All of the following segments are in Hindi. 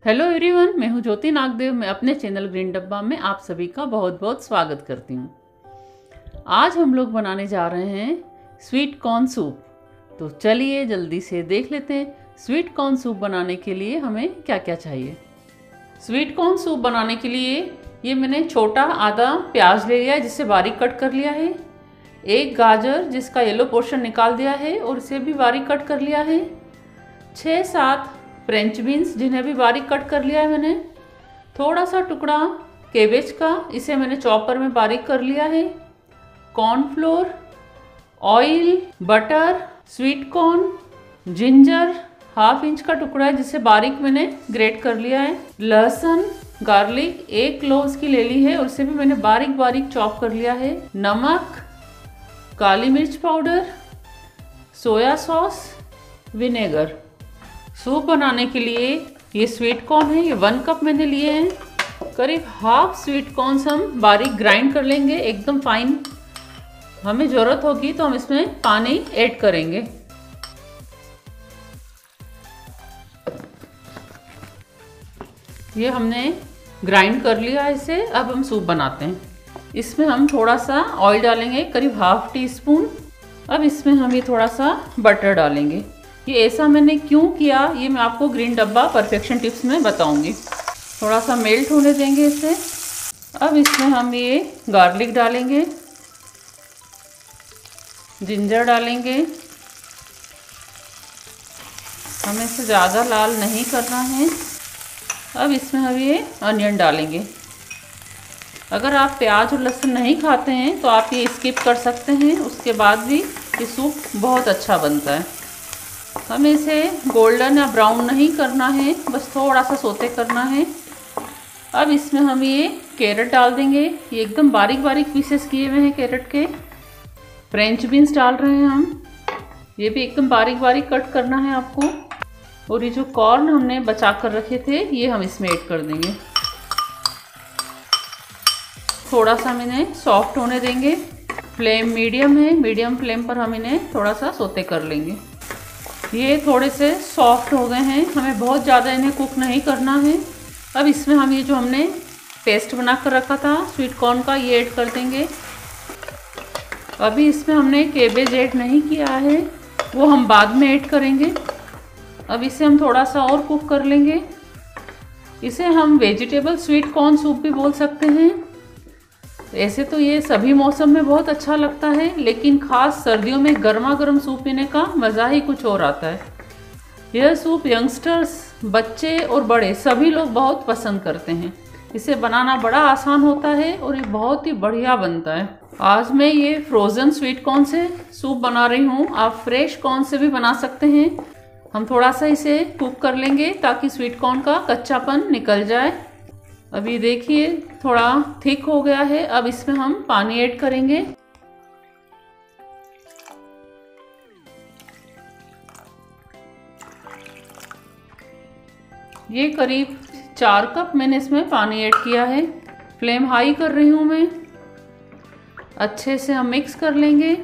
हेलो एवरीवन, मैं हूं ज्योति नागदेव। मैं अपने चैनल ग्रीन डब्बा में आप सभी का बहुत बहुत स्वागत करती हूं। आज हम लोग बनाने जा रहे हैं स्वीट कॉर्न सूप। तो चलिए जल्दी से देख लेते हैं स्वीट कॉर्न सूप बनाने के लिए हमें क्या क्या चाहिए। स्वीट कॉर्न सूप बनाने के लिए ये मैंने छोटा आधा प्याज ले लिया है जिसे बारीक कट कर लिया है। एक गाजर जिसका येलो पोर्शन निकाल दिया है और इसे भी बारीक कट कर लिया है। 6-7 फ्रेंच बीन्स जिन्हें भी बारीक कट कर लिया है मैंने। थोड़ा सा टुकड़ा केबेज का, इसे मैंने चॉपर में बारीक कर लिया है। Cornflour, oil, butter, sweet corn, ginger 1/2 inch का टुकड़ा है जिसे बारीक मैंने ग्रेट कर लिया है। लहसुन, गार्लिक 1 क्लोव उसकी ले ली है और उसे भी मैंने बारीक बारीक चॉप कर लिया है। नमक, काली मिर्च powder, soya sauce, vinegar. Soup बनाने के लिए ये स्वीट कॉर्न है, ये 1 कप मैंने लिए हैं। करीब 1/2 स्वीट कॉर्न हम बारीक ग्राइंड कर लेंगे, एकदम फाइन। हमें ज़रूरत होगी तो हम इसमें पानी ऐड करेंगे। ये हमने ग्राइंड कर लिया है इसे। अब हम सूप बनाते हैं। इसमें हम थोड़ा सा ऑयल डालेंगे, करीब 1/2 टीस्पून। अब इसमें हम ये थोड़ा सा बटर डालेंगे। ये ऐसा मैंने क्यों किया ये मैं आपको ग्रीन डब्बा परफेक्शन टिप्स में बताऊंगी। थोड़ा सा मेल्ट होने देंगे इसे। अब इसमें हम ये गार्लिक डालेंगे, जिंजर डालेंगे। हमें इसे ज़्यादा लाल नहीं करना है। अब इसमें हम ये अनियन डालेंगे। अगर आप प्याज और लहसुन नहीं खाते हैं तो आप ये स्किप कर सकते हैं, उसके बाद भी ये सूप बहुत अच्छा बनता है। हमें इसे गोल्डन या ब्राउन नहीं करना है, बस थोड़ा सा सोते करना है। अब इसमें हम ये कैरेट डाल देंगे। ये एकदम बारीक बारीक पीसेस किए हुए हैं कैरेट के। फ्रेंच बीन्स डाल रहे हैं हम, ये भी एकदम बारीक बारीक कट करना है आपको। और ये जो कॉर्न हमने बचा कर रखे थे ये हम इसमें ऐड कर देंगे। थोड़ा सा हम इन्हें सॉफ्ट होने देंगे। फ्लेम मीडियम है, मीडियम फ्लेम पर हम इन्हें थोड़ा सा सोते कर लेंगे। ये थोड़े से सॉफ्ट हो गए हैं, हमें बहुत ज़्यादा इन्हें कुक नहीं करना है। अब इसमें हम ये जो हमने पेस्ट बना कर रखा था स्वीट कॉर्न का ये ऐड कर देंगे। अभी इसमें हमने केबेज ऐड नहीं किया है, वो हम बाद में ऐड करेंगे। अब इसे हम थोड़ा सा और कुक कर लेंगे। इसे हम वेजिटेबल स्वीट कॉर्न सूप भी बोल सकते हैं। ऐसे तो ये सभी मौसम में बहुत अच्छा लगता है, लेकिन ख़ास सर्दियों में गर्मा गर्म सूप पीने का मज़ा ही कुछ और आता है। यह सूप यंगस्टर्स, बच्चे और बड़े सभी लोग बहुत पसंद करते हैं। इसे बनाना बड़ा आसान होता है और ये बहुत ही बढ़िया बनता है। आज मैं ये फ्रोज़न स्वीट कॉर्न से सूप बना रही हूँ। आप फ्रेश कॉर्न से भी बना सकते हैं। हम थोड़ा सा इसे कुक कर लेंगे ताकि स्वीट कॉर्न का कच्चापन निकल जाए। अभी देखिए थोड़ा थिक हो गया है। अब इसमें हम पानी ऐड करेंगे। ये करीब 4 कप मैंने इसमें पानी ऐड किया है। फ्लेम हाई कर रही हूँ मैं। अच्छे से हम मिक्स कर लेंगे।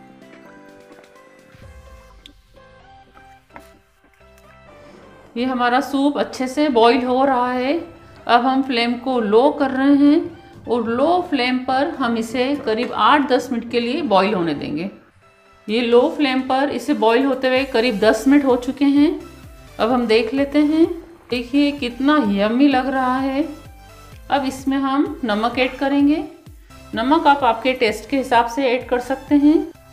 ये हमारा सूप अच्छे से बॉईल हो रहा है। अब हम फ्लेम को लो कर रहे हैं और लो फ्लेम पर हम इसे करीब 8-10 मिनट के लिए बॉईल होने देंगे। ये लो फ्लेम पर इसे बॉईल होते हुए करीब 10 मिनट हो चुके हैं। अब हम देख लेते हैं। देखिए कितना यम्मी लग रहा है। अब इसमें हम नमक ऐड करेंगे। नमक आप आपके टेस्ट के हिसाब से ऐड कर सकते हैं।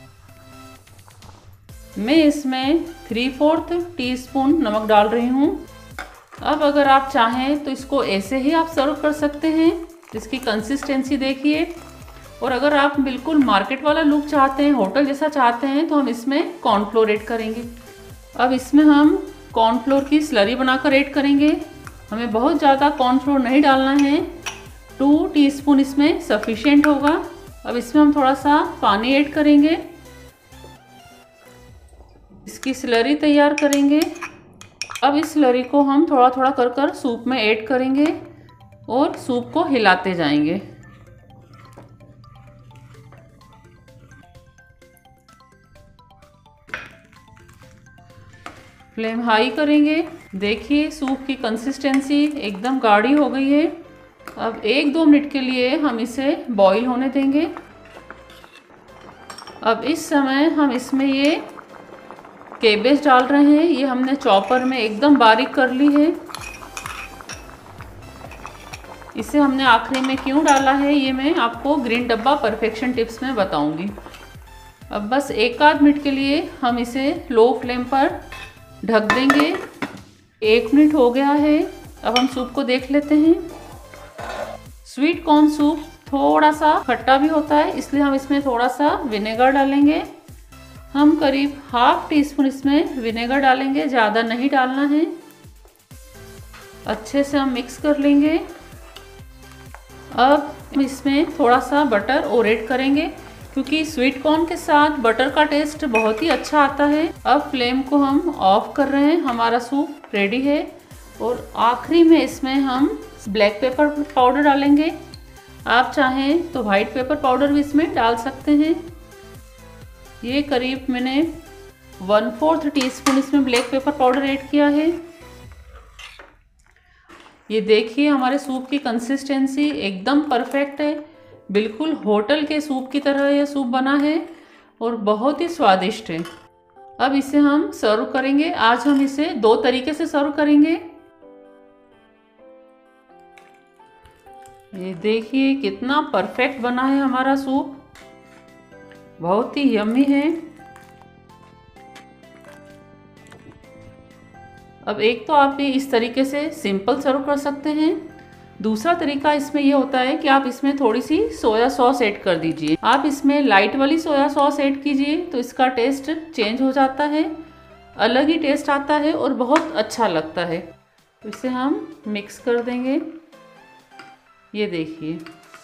मैं इसमें 3/4 टीस्पून नमक डाल रही हूँ। अब अगर आप चाहें तो इसको ऐसे ही आप सर्व कर सकते हैं। इसकी कंसिस्टेंसी देखिए। और अगर आप बिल्कुल मार्केट वाला लुक चाहते हैं, होटल जैसा चाहते हैं, तो हम इसमें कॉर्नफ्लोर ऐड करेंगे। अब इसमें हम कॉर्नफ्लोर की स्लरी बनाकर ऐड करेंगे। हमें बहुत ज़्यादा कॉर्नफ्लोर नहीं डालना है, 2 टीस्पून इसमें सफिशिएंट होगा। अब इसमें हम थोड़ा सा पानी ऐड करेंगे, इसकी स्लरी तैयार करेंगे। अब इस स्लरी को हम थोड़ा थोड़ा कर कर सूप में ऐड करेंगे और सूप को हिलाते जाएंगे। फ्लेम हाई करेंगे। देखिए सूप की कंसिस्टेंसी एकदम गाढ़ी हो गई है। अब 1-2 मिनट के लिए हम इसे बॉईल होने देंगे। अब इस समय हम इसमें ये केबेज डाल रहे हैं। ये हमने चॉपर में एकदम बारीक कर ली है। इसे हमने आखिरी में क्यों डाला है ये मैं आपको ग्रीन डब्बा परफेक्शन टिप्स में बताऊंगी। अब बस 1-आध मिनट के लिए हम इसे लो फ्लेम पर ढक देंगे। 1 मिनट हो गया है। अब हम सूप को देख लेते हैं। स्वीट कॉर्न सूप थोड़ा सा खट्टा भी होता है, इसलिए हम इसमें थोड़ा सा विनेगर डालेंगे। हम करीब 1/2 टीस्पून इसमें विनेगर डालेंगे, ज़्यादा नहीं डालना है। अच्छे से हम मिक्स कर लेंगे। अब इसमें थोड़ा सा बटर और ऐड करेंगे, क्योंकि स्वीट कॉर्न के साथ बटर का टेस्ट बहुत ही अच्छा आता है। अब फ्लेम को हम ऑफ कर रहे हैं। हमारा सूप रेडी है। और आखिरी में इसमें हम ब्लैक पेपर पाउडर डालेंगे। आप चाहें तो वाइट पेपर पाउडर भी इसमें डाल सकते हैं। ये करीब मैंने 1/4 टीस्पून इसमें ब्लैक पेपर पाउडर ऐड किया है। ये देखिए हमारे सूप की कंसिस्टेंसी एकदम परफेक्ट है। बिल्कुल होटल के सूप की तरह ये सूप बना है और बहुत ही स्वादिष्ट है। अब इसे हम सर्व करेंगे। आज हम इसे 2 तरीके से सर्व करेंगे। ये देखिए कितना परफेक्ट बना है हमारा सूप, बहुत ही यम्मी है। अब एक तो आप ये इस तरीके से सिंपल सर्व कर सकते हैं। दूसरा तरीका इसमें ये होता है कि आप इसमें थोड़ी सी सोया सॉस ऐड कर दीजिए। आप इसमें लाइट वाली सोया सॉस ऐड कीजिए तो इसका टेस्ट चेंज हो जाता है, अलग ही टेस्ट आता है और बहुत अच्छा लगता है। तो इसे हम मिक्स कर देंगे। ये देखिए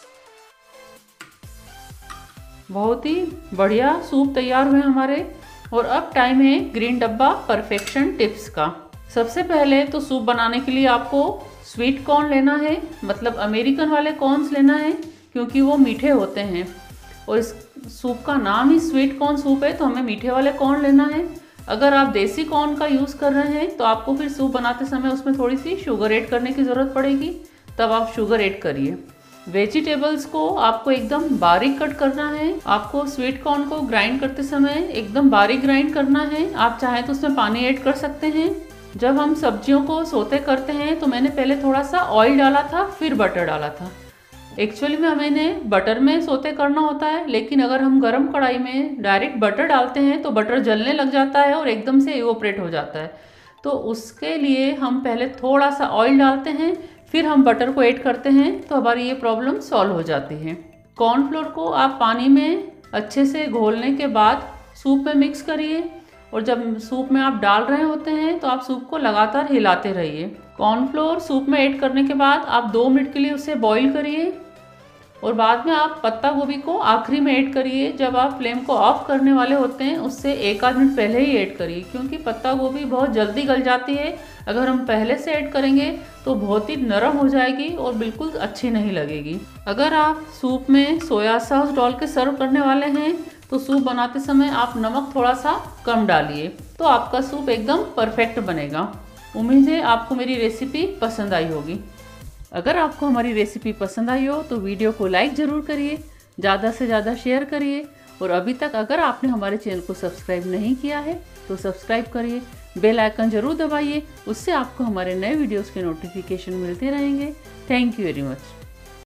बहुत ही बढ़िया सूप तैयार हुए हमारे। और अब टाइम है ग्रीन डब्बा परफेक्शन टिप्स का। सबसे पहले तो सूप बनाने के लिए आपको स्वीट कॉर्न लेना है, मतलब अमेरिकन वाले कॉर्न्स लेना है, क्योंकि वो मीठे होते हैं और इस सूप का नाम ही स्वीट कॉर्न सूप है, तो हमें मीठे वाले कॉर्न लेना है। अगर आप देसी कॉर्न का यूज़ कर रहे हैं तो आपको फिर सूप बनाते समय उसमें थोड़ी सी शुगर ऐड करने की ज़रूरत पड़ेगी, तब आप शुगर ऐड करिए। वेजिटेबल्स को आपको एकदम बारीक कट करना है। आपको स्वीट कॉर्न को ग्राइंड करते समय एकदम बारीक ग्राइंड करना है। आप चाहें तो उसमें पानी ऐड कर सकते हैं। जब हम सब्जियों को सोते करते हैं तो मैंने पहले थोड़ा सा ऑयल डाला था, फिर बटर डाला था। एक्चुअली में हमें बटर में सोते करना होता है, लेकिन अगर हम गरम कढ़ाई में डायरेक्ट बटर डालते हैं तो बटर जलने लग जाता है और एकदम से इवोपरेट हो जाता है। तो उसके लिए हम पहले थोड़ा सा ऑयल डालते हैं, फिर हम बटर को ऐड करते हैं, तो हमारी ये प्रॉब्लम सॉल्व हो जाती है। कॉर्नफ्लोर को आप पानी में अच्छे से घोलने के बाद सूप में मिक्स करिए और जब सूप में आप डाल रहे होते हैं तो आप सूप को लगातार हिलाते रहिए। कॉर्नफ्लोर सूप में ऐड करने के बाद आप 2 मिनट के लिए उसे बॉईल करिए और बाद में आप पत्ता गोभी को आखिरी में ऐड करिए। जब आप फ्लेम को ऑफ करने वाले होते हैं उससे 1-आध मिनट पहले ही ऐड करिए, क्योंकि पत्ता गोभी बहुत जल्दी गल जाती है। अगर हम पहले से ऐड करेंगे तो बहुत ही नरम हो जाएगी और बिल्कुल अच्छी नहीं लगेगी। अगर आप सूप में सोया सॉस डाल के सर्व करने वाले हैं तो सूप बनाते समय आप नमक थोड़ा सा कम डालिए, तो आपका सूप एकदम परफेक्ट बनेगा। उम्मीद है आपको मेरी रेसिपी पसंद आई होगी। अगर आपको हमारी रेसिपी पसंद आई हो तो वीडियो को लाइक ज़रूर करिए, ज़्यादा से ज़्यादा शेयर करिए और अभी तक अगर आपने हमारे चैनल को सब्सक्राइब नहीं किया है तो सब्सक्राइब करिए, बेल आइकन ज़रूर दबाइए, उससे आपको हमारे नए वीडियोस के नोटिफिकेशन मिलते रहेंगे। Thank you very much.